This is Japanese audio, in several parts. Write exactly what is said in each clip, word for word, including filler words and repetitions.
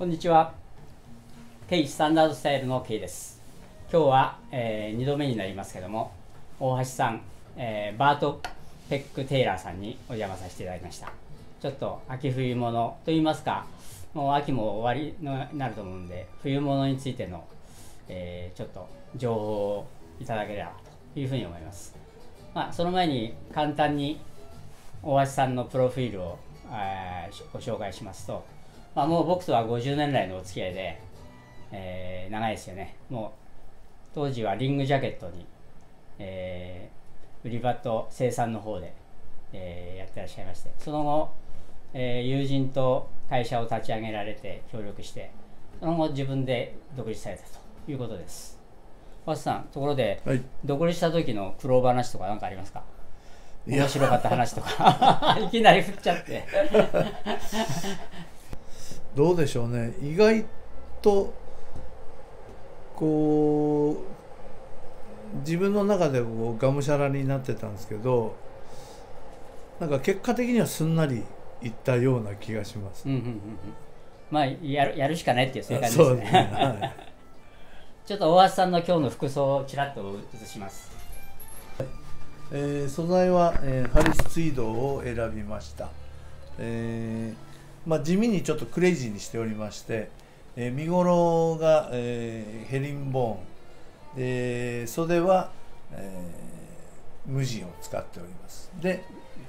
こんにちは。ケイスタンダードスタイルのケイです。今日は、えー、にどめになりますけども、大橋さん、えー、バート・ペック・テイラーさんにお邪魔させていただきました。ちょっと秋冬物といいますか、もう秋も終わりになると思うんで、冬物についての、えー、ちょっと情報をいただければというふうに思います。まあ、その前に簡単に大橋さんのプロフィールを、えー、ご紹介しますと、まあ、もう僕とはごじゅうねん来のお付き合いで、えー、長いですよね。もう当時はリングジャケットに、えー、売り場と生産の方で、えー、やってらっしゃいまして、その後、えー、友人と会社を立ち上げられて協力して、その後自分で独立されたということです。大橋さん、ところで、はい、独立した時の苦労話とか何かありますか？面白かった話とかいきなり振っちゃってどうでしょうね。意外とこう自分の中でこうがむしゃらになってたんですけど、なんか結果的にはすんなりいったような気がします。 うんうんうんうん、まあやる、やるしかないっていうそういう感じですね。ですね、はい、ちょっと大橋さんの今日の服装をちらっと映します。 えー、素材は、えー、ハリスツイードを選びました。えーまあ、地味にちょっとクレイジーにしておりまして、えー、身頃が、えー、ヘリンボーンで、袖は、えー、無地を使っております。で、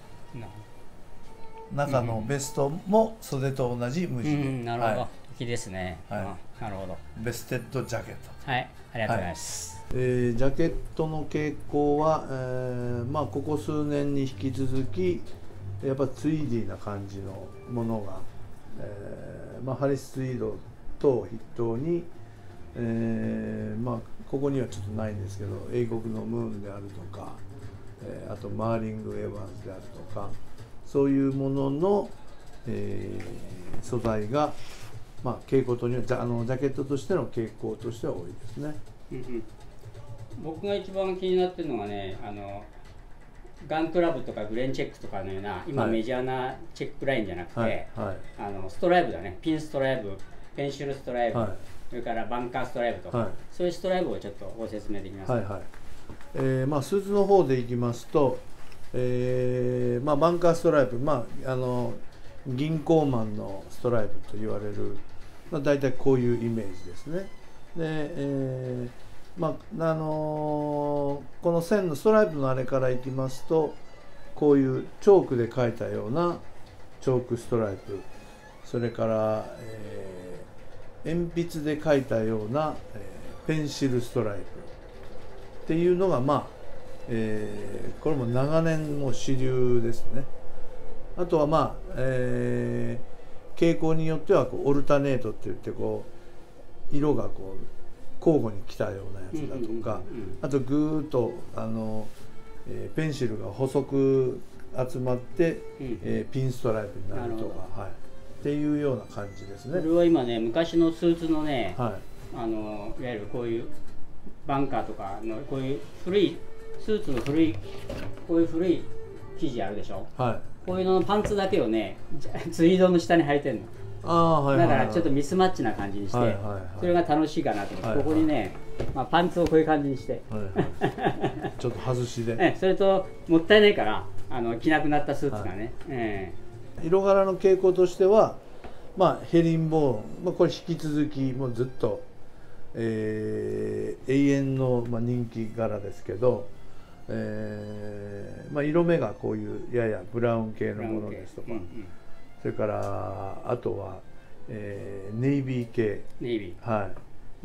中のベストも袖と同じ無地で、うんうん、 なるほど、はい、いいですね、はい、なるほど。 ベステッドジャケット、 はい、ありがとうございます。 はい、えー、ジャケットの傾向は、えーまあ、ここ数年に引き続きやっぱツイーディーな感じのものが、えーまあ、ハリスツイードと筆頭に、えーまあ、ここにはちょっとないんですけど、英国のムーンであるとか、えー、あとマーリング・エヴァンズであるとか、そういうものの、えー、素材が、まあ、傾向とにはジャ、あのジャケットとしての傾向としては多いですね。 うんうん、僕が一番気になってるのがね、あのガンクラブとかグレンチェックとかのような今メジャーなチェックラインじゃなくて、はいはい、あのストライブだね、ピンストライブ、ペンシルストライブ、はい、それからバンカーストライブとか、はい、そういうストライブをちょっとご説明できますか？はいはい、 えーまあ、スーツの方でいきますと、えーまあ、バンカーストライブ、まあ、あの銀行マンのストライブと言われる、まあ、大体こういうイメージですね。で、えーまああのー、この線のストライプのあれからいきますと、こういうチョークで描いたようなチョークストライプ、それから、えー、鉛筆で描いたような、えー、ペンシルストライプっていうのが、まあえー、これも長年の主流ですね。あとは、まあえー、傾向によってはこうオルタネートっていって、こう色がこう交互に来たようなやつだとか、あとぐーっとあの、えー、ペンシルが細く集まって、うんえー、ピンストライプになるとか、はい、っていうような感じですね。 これは今ね、昔のスーツのね、はい、あのいわゆるこういうバンカーとかのこういう古いスーツの古いこういう古い生地あるでしょ、はい、こういうののパンツだけをねツイードの下に履いてるの。 あはいはいはい、 だからちょっとミスマッチな感じにして、はいはいはい、それが楽しいかなと思って、はいはい、ここにね、まあ、パンツをこういう感じにして、はいはい、ちょっと外しで、 ね、それともったいないからあの着なくなったスーツがね、はいえー、色柄の傾向としては、まあ、ヘリンボーン、まあ、これ引き続きもうずっと、えー、永遠の、まあ、人気柄ですけど、えーまあ、色目がこういうややブラウン系のものですとか、それからあとは、えー、ネイビー系ネイビー、 はい、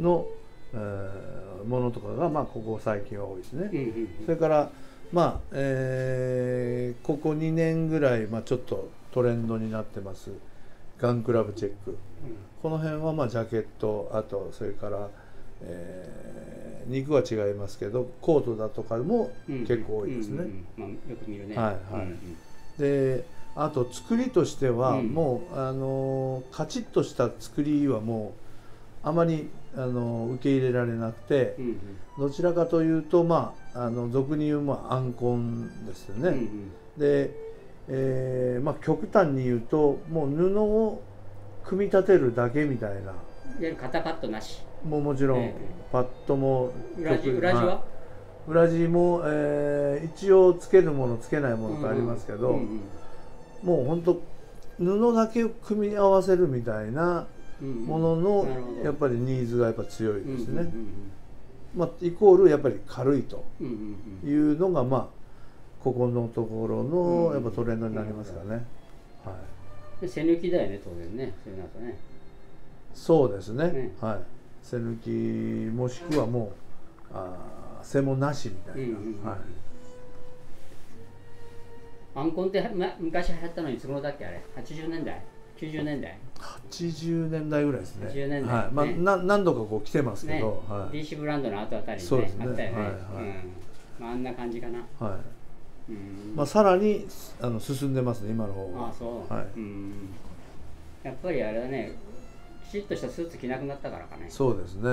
の、えー、ものとかが、まあ、ここ最近は多いですね。うんうんうん、それから、まあえー、ここにねんぐらい、まあ、ちょっとトレンドになってますガンクラブチェック、うん、この辺は、まあ、ジャケット、あとそれから、えー、肉は違いますけどコートだとかも結構多いですね。 よく見るね。 はいはい、うんうん、であと作りとしては、うん、もうあのカチッとした作りはもうあまりあの受け入れられなくて、うんうん、どちらかというと、まあ、あの俗に言う、まあ、アンコンですよね。うんうん、で、えーまあ、極端に言うともう布を組み立てるだけみたいな。 いわゆる肩パッドなし。 もうもちろん、 ええ、 パッドも裏地裏地は、 はい、裏地も、えー、一応つけるものつけないものとありますけど、うんうん、もう本当布だけを組み合わせるみたいなものの、うんうん、やっぱりニーズがやっぱ強いですね。まあ、イコールやっぱり軽いというのが、まあここのところのやっぱトレンドになりますからね。はい。 で背抜きだよね、当然ね。そういうのとね。 そうですね。ね、はい。背抜きもしくはもうあ背もなしみたいな。はい。 アンコンって、ま、昔流行ったのにいつ頃だっけあれ？はちじゅうねんだい、きゅうじゅうねんだい。 はちじゅうねんだいぐらいですね。はちじゅうねんだい、 はい、 まあ、ね、な何度かこう来てますけど、ね、 はい、ディーシー ブランドの後あたりに、ね、 そうですね、 あったよね。 はいはい、 うん、まあ、あんな感じかな。 はい。うん、まあさらにあの進んでますね今の方が。 ああそう。 はい。 うん。やっぱりあれだね、きちっとしたスーツ着なくなったからかね。 そうですね。うん、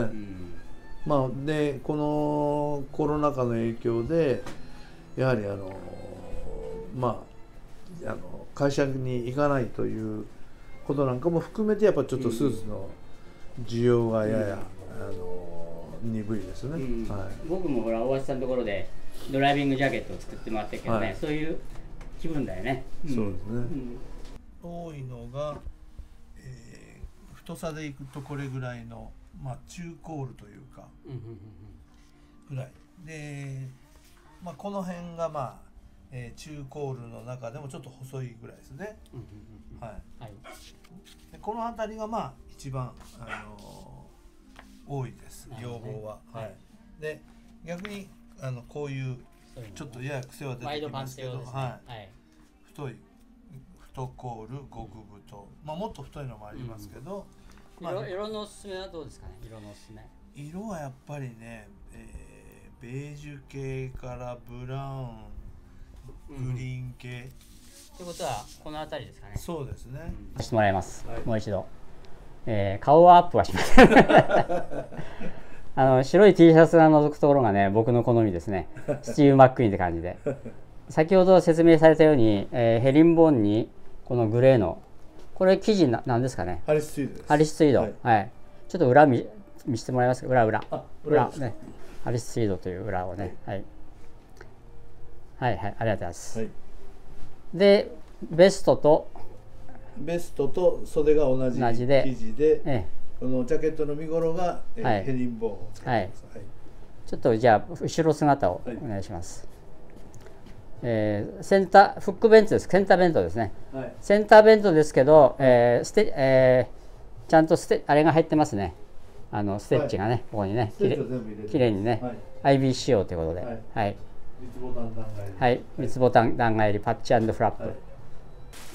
まあでこのコロナ禍の影響でやはりあのまああの会社に行かないということなんかも含めてやっぱちょっとスーツの需要がやや、うん、あの鈍いですね。うん、はい。 僕もほら大橋さんのところでドライビングジャケットを作ってもらってるけどね、はい、そういう気分だよね。 そうですね。うん、多いのが、えー、太さでいくとこれぐらいの、まあ、中コールというかぐらいで、まあ、この辺がまあ、えー、中コールの中でもちょっと細いぐらいですね。はい。はい、でこの辺りがまあ一番、あのー、多いです要望は。はい。で逆にあのこういうちょっとやや癖は出てきますけど、はい、太い太コール極太、まあもっと太いのもありますけど、 うん、まあ、色, 色のおすすめはどうですかね。色のおすすめ色はやっぱりね、えー、ベージュ系からブラウン、グリーン系、うん、 ということはこの辺りですかね。 そうですね、 うん、してもらいます、はい、もう一度、えー、顔はアップはしませんあの白い T シャツが覗くところがね僕の好みですね。スティーブ・マックイーンって感じで先ほど説明されたように、えー、ヘリンボーンにこのグレーのこれ生地ななんですかね。 ハリスツイードです。 ハリスツイード、はいはい、ちょっと裏見見せてもらえますか。裏裏裏ね、ハリスツイードという裏をね、はい、はいはいありがとうございます、はい、でベストとベストと袖が同じ生地で、ええこのジャケットの見頃が、えーはい、ヘリンボーンを使ってます、はいはい、 ちょっとじゃあ後ろ姿をお願いします、はい、えー、センターフックベントです。センターベントですね、はい、センターベントですけど、えーステえー、ちゃんとステあれが入ってますね。あのステッチがね、はい、ここにねきれいにね、はい、アイビー 仕様ということで、はいはい、 三つボタン段階入り、 はい、三つボタン段階入りパッチ&フラップ、はい、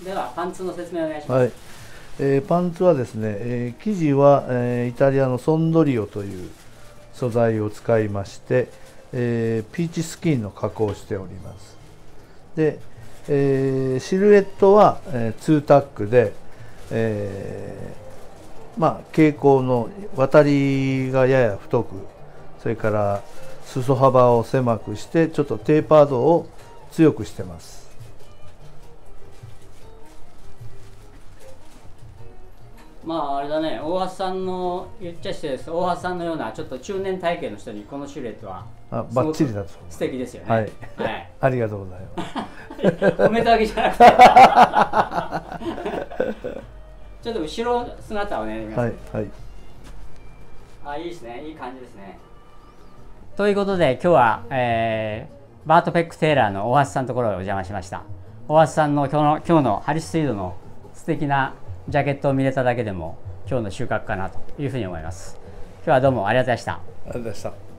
ではパンツの説明をお願いします、はい。 えー、パンツはですね、えー、生地は、えー、イタリアのソンドリオという素材を使いまして、えー、ピーチスキンの加工をしております。で、えー、シルエットは、えー、ツータックで、えー、まあ傾向の渡りがやや太く、それから裾幅を狭くしてちょっとテーパードを強くしてます。 まああれだね、大橋さんの言っちゃしてです。大橋さんのようなちょっと中年体型の人にこのシルエットはあバッチリだと素敵ですよね。 はい、はい、ありがとうございます。 褒めたわけじゃなくてちょっと後ろ姿をね、 はいはい。 あ、いいですね、いい感じですね。ということで今日は、えー、バート・ペック・テイラーの大橋さんのところへお邪魔しました。大橋さんの今日の今日のハリスツイードの素敵なジャケットを見れただけでも今日の収穫かなというふうに思います。今日はどうもありがとうございました。 ありがとうございました。